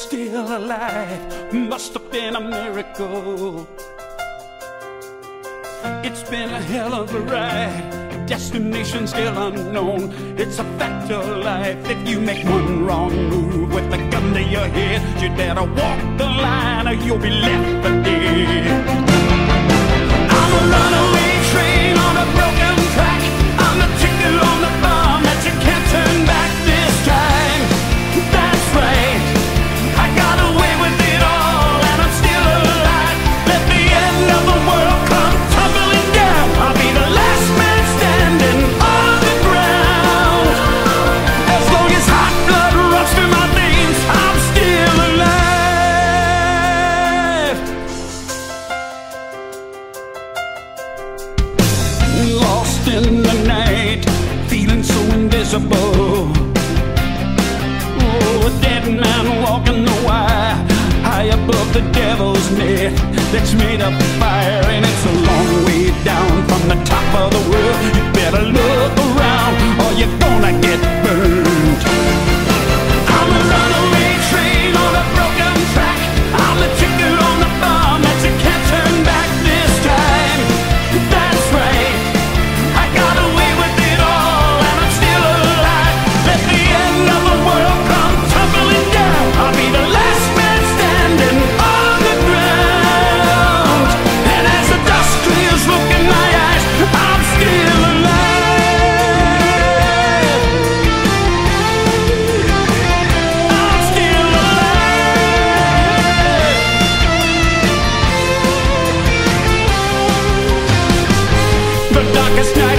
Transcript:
still alive. Must have been a miracle. It's been a hell of a ride, destination still unknown. It's a fact of life. If you make one wrong move with a gun to your head, you better walk the line or you'll be left for dead. I'm a runaway train on a broken track. I'm a ticket on the bomb that you can't turn back this time. That's right, I got away with it all and I'm still alive. Let the end of the world come tumbling down. I'll be the last man standing on the ground. As long as hot blood runs through my veins, I'm still alive. Lost in the night, feeling so invisible. Oh, a dead man walking the wire, high above the devil's net that's made of fire, and it's a long way down from the top of the world. You better look around or you're gonna get burned. I'm a runaway train on a broken track. I'm the ticket on the bomb that you can't turn back this time. That's right, I got away with it all and I'm still alive. Let the end of the world come tumbling down. I'll be the last man standing on the ground. And as the dust clears, look in my eyes, I'm still alive. I'm still alive. The darkest night